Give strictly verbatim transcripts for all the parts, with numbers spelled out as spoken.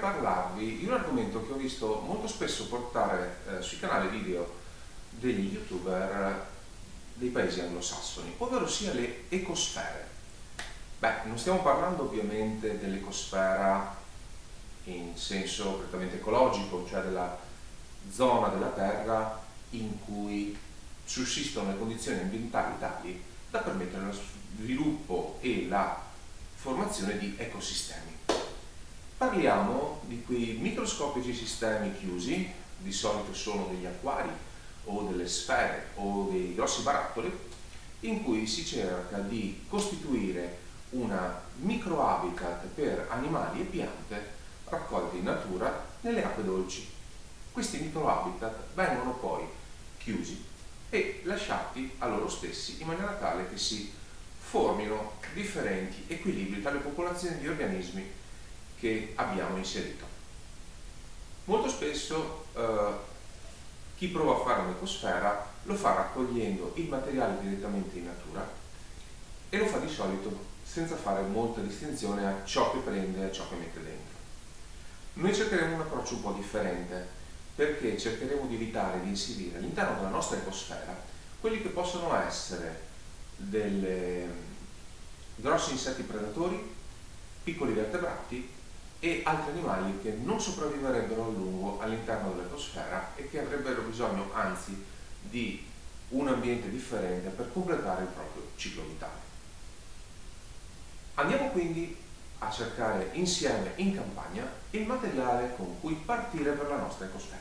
parlarvi di un argomento che ho visto molto spesso portare eh, sui canali video degli youtuber dei paesi anglosassoni, ovvero sia le ecosfere. Beh, non stiamo parlando ovviamente dell'ecosfera in senso prettamente ecologico, cioè della zona della Terra in cui sussistono le condizioni ambientali tali da permettere lo sviluppo e la formazione di ecosistemi. Parliamo di quei microscopici sistemi chiusi, di solito sono degli acquari o delle sfere o dei grossi barattoli, in cui si cerca di costituire una microhabitat per animali e piante raccolti in natura nelle acque dolci. Questi microhabitat vengono poi chiusi e lasciati a loro stessi in maniera tale che si formino differenti equilibri tra le popolazioni di organismi che abbiamo inserito. Molto spesso eh, chi prova a fare un'ecosfera lo fa raccogliendo il materiale direttamente in natura e lo fa di solito senza fare molta distinzione a ciò che prende e a ciò che mette dentro. Noi cercheremo un approccio un po' differente, perché cercheremo di evitare di inserire all'interno della nostra ecosfera quelli che possono essere dei grossi insetti predatori, piccoli vertebrati e altri animali che non sopravviverebbero a lungo all'interno dell'ecosfera e che avrebbero bisogno anzi di un ambiente differente per completare il proprio ciclo vitale. Andiamo quindi a cercare insieme in campagna il materiale con cui partire per la nostra ecosfera.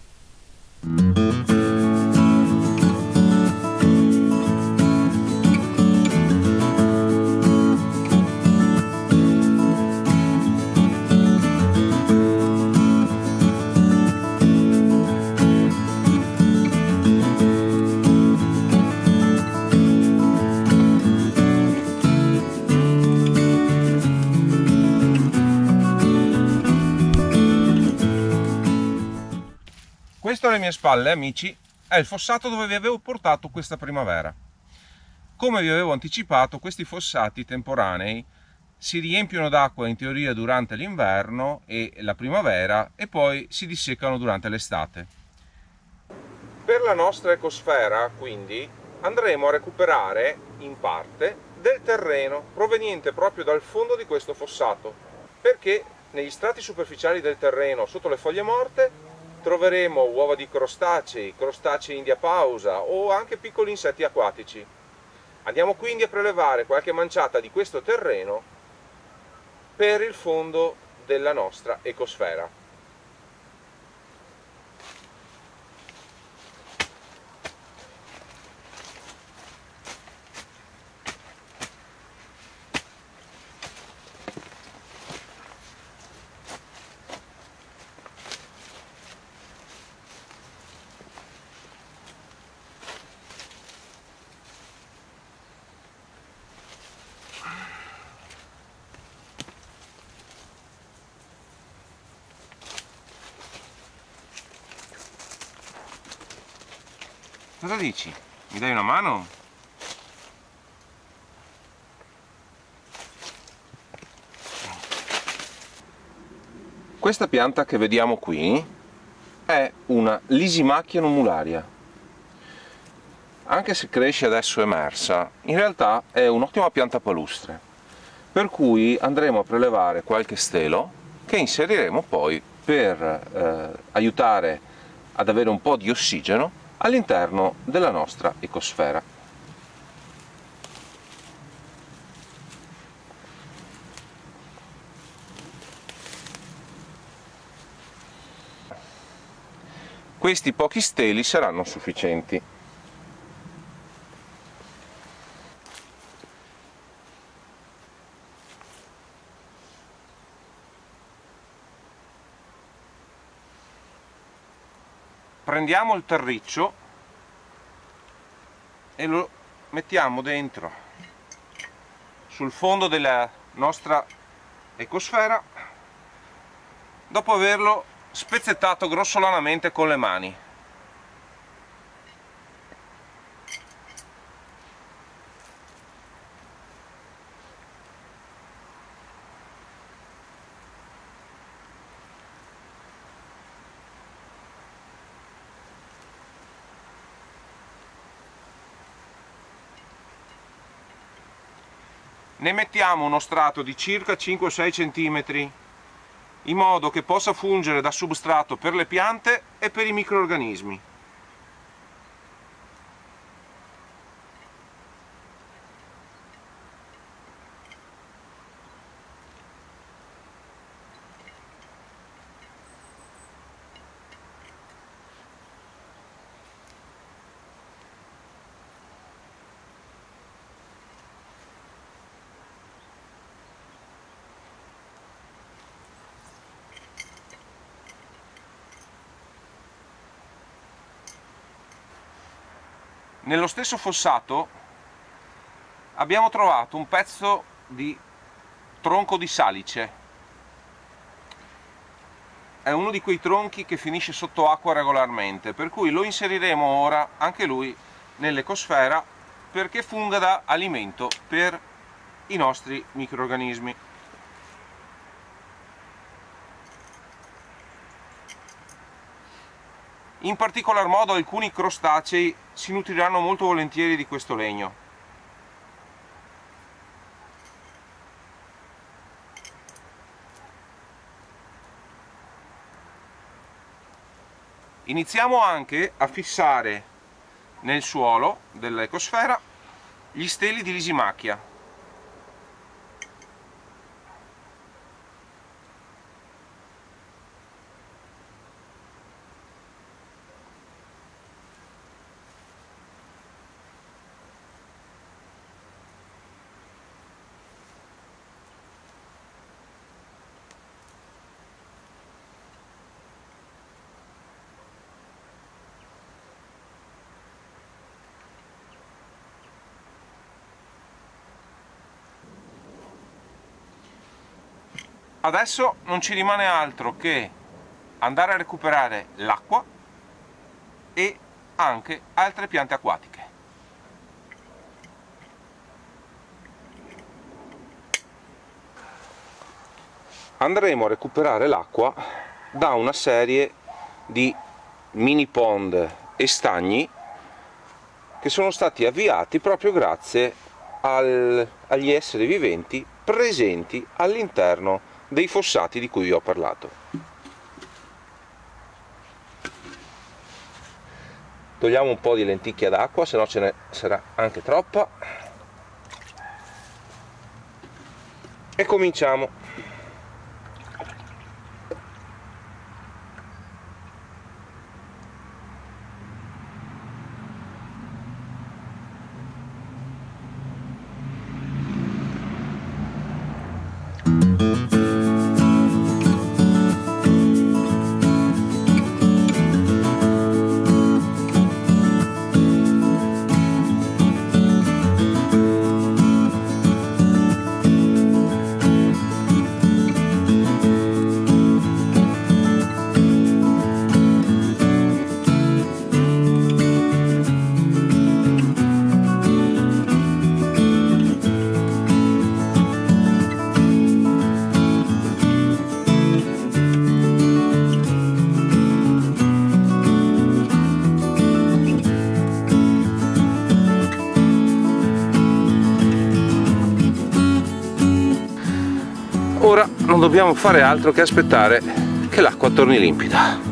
Questo alle mie spalle, amici, è il fossato dove vi avevo portato questa primavera. Come vi avevo anticipato, questi fossati temporanei si riempiono d'acqua in teoria durante l'inverno e la primavera e poi si disseccano durante l'estate. Per la nostra ecosfera, quindi, andremo a recuperare in parte del terreno proveniente proprio dal fondo di questo fossato, perché negli strati superficiali del terreno, sotto le foglie morte, troveremo uova di crostacei, crostacei in diapausa o anche piccoli insetti acquatici. Andiamo quindi a prelevare qualche manciata di questo terreno per il fondo della nostra ecosfera. Cosa dici? Mi dai una mano? Questa pianta che vediamo qui è una Lysimachia numularia. Anche se cresce adesso emersa, in realtà è un'ottima pianta palustre, per cui andremo a prelevare qualche stelo che inseriremo poi per eh, aiutare ad avere un po' di ossigeno all'interno della nostra ecosfera. Questi pochi steli saranno sufficienti. Prendiamo il terriccio e lo mettiamo dentro sul fondo della nostra ecosfera dopo averlo spezzettato grossolanamente con le mani. ne mettiamo uno strato di circa cinque sei centimetri in modo che possa fungere da substrato per le piante e per i microrganismi. Nello stesso fossato abbiamo trovato un pezzo di tronco di salice. È uno di quei tronchi che finisce sotto acqua regolarmente, per cui lo inseriremo ora anche lui nell'ecosfera perché funga da alimento per i nostri microrganismi. In particolar modo alcuni crostacei si nutriranno molto volentieri di questo legno. Iniziamo anche a fissare nel suolo dell'ecosfera gli steli di Lysimachia. Adesso non ci rimane altro che andare a recuperare l'acqua e anche altre piante acquatiche. Andremo a recuperare l'acqua da una serie di mini pond e stagni che sono stati avviati proprio grazie al, agli esseri viventi presenti all'interno dei fossati di cui vi ho parlato. Togliamo un po' di lenticchia d'acqua, se no ce ne sarà anche troppa, e cominciamo. Ora non dobbiamo fare altro che aspettare che l'acqua torni limpida.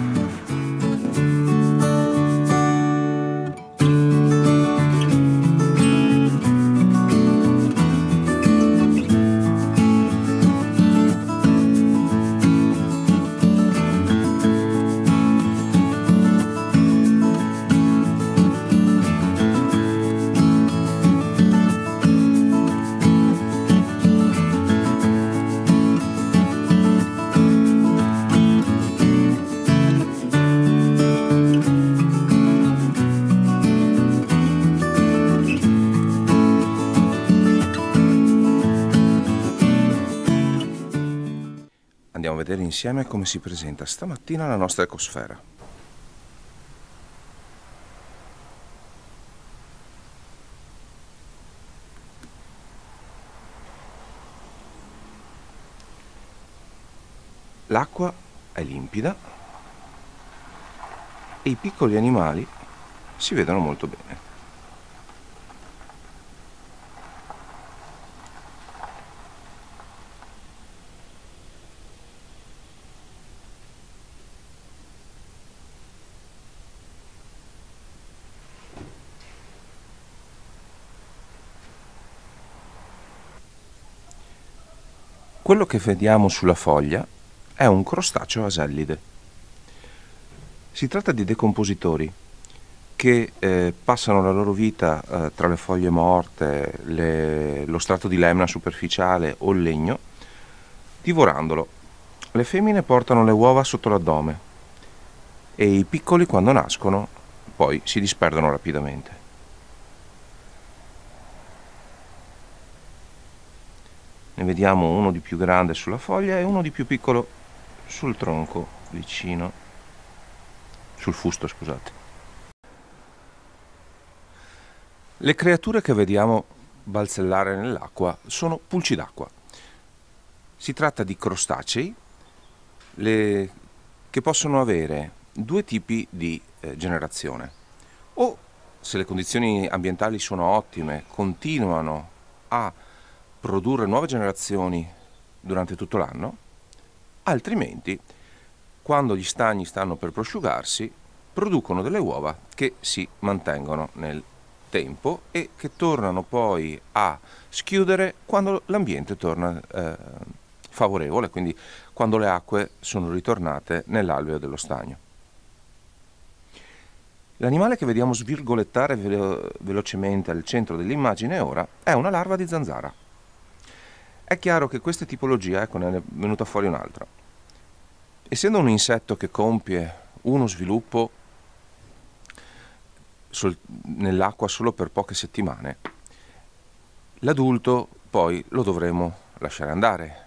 Andiamo a vedere insieme come si presenta stamattina la nostra ecosfera. L'acqua è limpida e i piccoli animali si vedono molto bene. Quello che vediamo sulla foglia è un crostaceo asellide. Si tratta di decompositori che eh, passano la loro vita eh, tra le foglie morte, le, lo strato di lemna superficiale o il legno, divorandolo. Le femmine portano le uova sotto l'addome e i piccoli, quando nascono, poi si disperdono rapidamente. Ne vediamo uno di più grande sulla foglia e uno di più piccolo sul tronco, vicino, sul fusto, scusate. Le creature che vediamo balzellare nell'acqua sono pulci d'acqua. Si tratta di crostacei le... che possono avere due tipi di eh, generazione. O, se le condizioni ambientali sono ottime, continuano a produrre nuove generazioni durante tutto l'anno, altrimenti, quando gli stagni stanno per prosciugarsi, producono delle uova che si mantengono nel tempo e che tornano poi a schiudere quando l'ambiente torna eh, favorevole, quindi quando le acque sono ritornate nell'alveo dello stagno. L'animale che vediamo svirgolettare velo- velocemente al centro dell'immagine ora è una larva di zanzara. È chiaro che questa tipologia, ecco, ne è venuta fuori un'altra. Essendo un insetto che compie uno sviluppo sol- nell'acqua solo per poche settimane, l'adulto poi lo dovremo lasciare andare.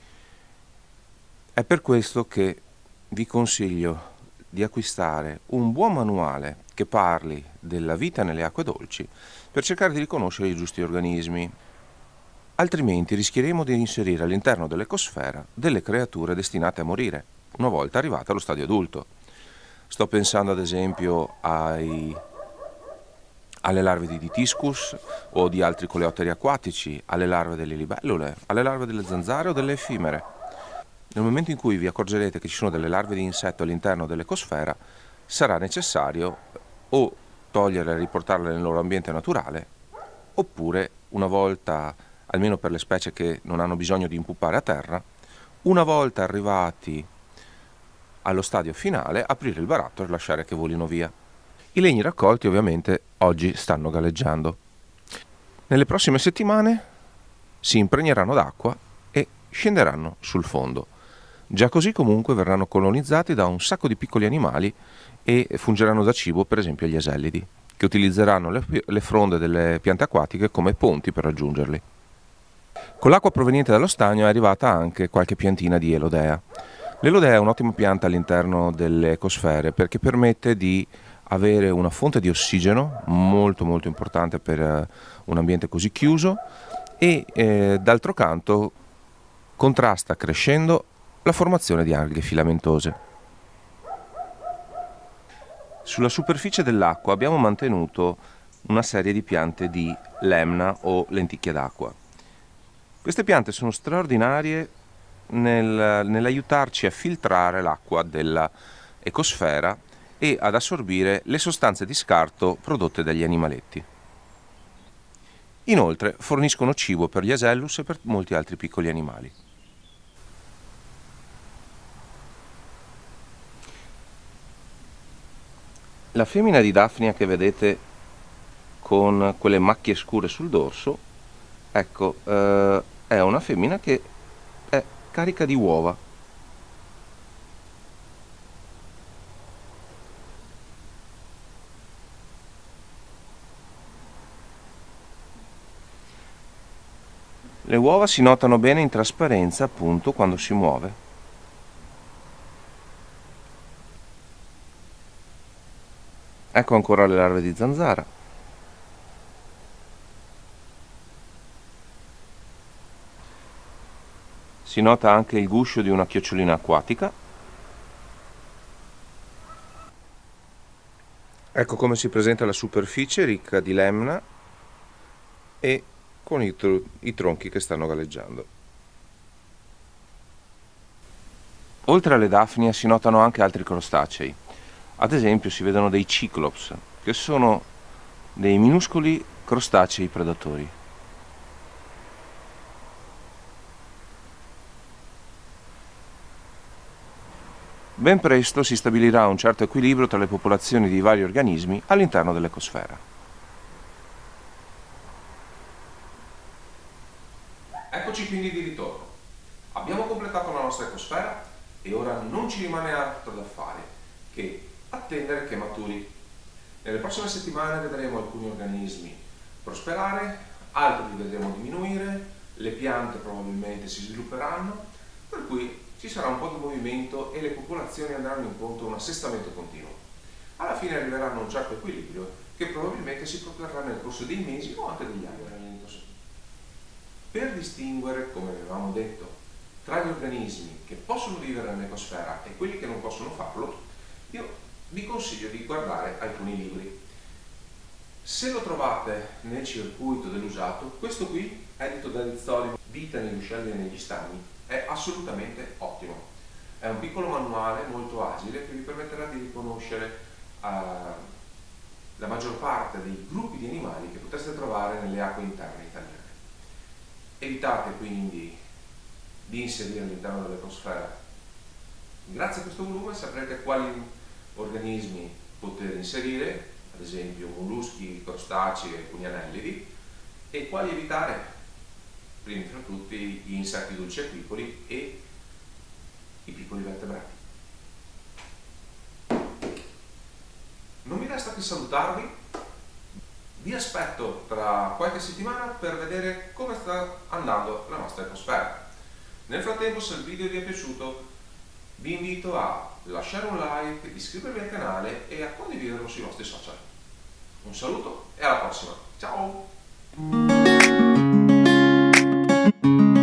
È per questo che vi consiglio di acquistare un buon manuale che parli della vita nelle acque dolci per cercare di riconoscere i giusti organismi. Altrimenti rischieremo di inserire all'interno dell'ecosfera delle creature destinate a morire una volta arrivate allo stadio adulto. Sto pensando ad esempio ai, alle larve di Dytiscus o di altri coleotteri acquatici, alle larve delle libellule, alle larve delle zanzare o delle effimere. Nel momento in cui vi accorgerete che ci sono delle larve di insetto all'interno dell'ecosfera, sarà necessario o toglierle e riportarle nel loro ambiente naturale, oppure, una volta, almeno per le specie che non hanno bisogno di impuppare a terra, una volta arrivati allo stadio finale, aprire il barattolo e lasciare che volino via. I legni raccolti ovviamente oggi stanno galleggiando. Nelle prossime settimane si impregneranno d'acqua e scenderanno sul fondo. Già così comunque verranno colonizzati da un sacco di piccoli animali e fungeranno da cibo per esempio agli asellidi, che utilizzeranno le, le fronde delle piante acquatiche come ponti per raggiungerli. Con l'acqua proveniente dallo stagno è arrivata anche qualche piantina di elodea. L'elodea è un'ottima pianta all'interno delle ecosfere perché permette di avere una fonte di ossigeno molto molto importante per un ambiente così chiuso e eh, d'altro canto contrasta crescendo la formazione di alghe filamentose. Sulla superficie dell'acqua abbiamo mantenuto una serie di piante di lemna o lenticchia d'acqua. Queste piante sono straordinarie nel, nell'aiutarci a filtrare l'acqua della ecosfera e ad assorbire le sostanze di scarto prodotte dagli animaletti. Inoltre forniscono cibo per gli asellus e per molti altri piccoli animali. La femmina di Daphnia che vedete con quelle macchie scure sul dorso, ecco, eh, è una femmina che è carica di uova. Le uova si notano bene in trasparenza appunto quando si muove. Ecco ancora le larve di zanzara. Si nota anche il guscio di una chiocciolina acquatica. Ecco come si presenta la superficie ricca di lemna e con i, tr- i tronchi che stanno galleggiando. Oltre alle Daphnia si notano anche altri crostacei. Ad esempio si vedono dei Cyclops, che sono dei minuscoli crostacei predatori. ben presto si stabilirà un certo equilibrio tra le popolazioni di vari organismi all'interno dell'ecosfera. Eccoci quindi di ritorno. Abbiamo completato la nostra ecosfera e ora non ci rimane altro da fare che attendere che maturi. Nelle prossime settimane vedremo alcuni organismi prosperare, altri li vedremo diminuire, le piante probabilmente si svilupperanno, per cui ci sarà un po' di movimento e le popolazioni andranno incontro a un assestamento continuo. Alla fine arriveranno a un certo equilibrio che probabilmente si protrarrà nel corso dei mesi o anche degli anni. Per distinguere, come avevamo detto, tra gli organismi che possono vivere nell'ecosfera e quelli che non possono farlo, io vi consiglio di guardare alcuni libri. Se lo trovate nel circuito dell'usato, questo qui, edito da Rizzoli, Vita negli uccelli e negli stagni, è assolutamente ottimo. È un piccolo manuale molto agile che vi permetterà di riconoscere uh, la maggior parte dei gruppi di animali che potreste trovare nelle acque interne italiane. Evitate quindi di inserire all'interno dell'ecosfera. Grazie a questo volume saprete quali organismi poter inserire, ad esempio molluschi, crostacei e alcuni anellidi, e quali evitare, primi fra tutti gli insetti dolciacquicoli e i piccoli vertebrati. Non mi resta che salutarvi. Vi aspetto tra qualche settimana per vedere come sta andando la nostra ecosfera. Nel frattempo, se il video vi è piaciuto, vi invito a lasciare un like, iscrivervi al canale e a condividerlo sui vostri social. Un saluto e alla prossima. Ciao!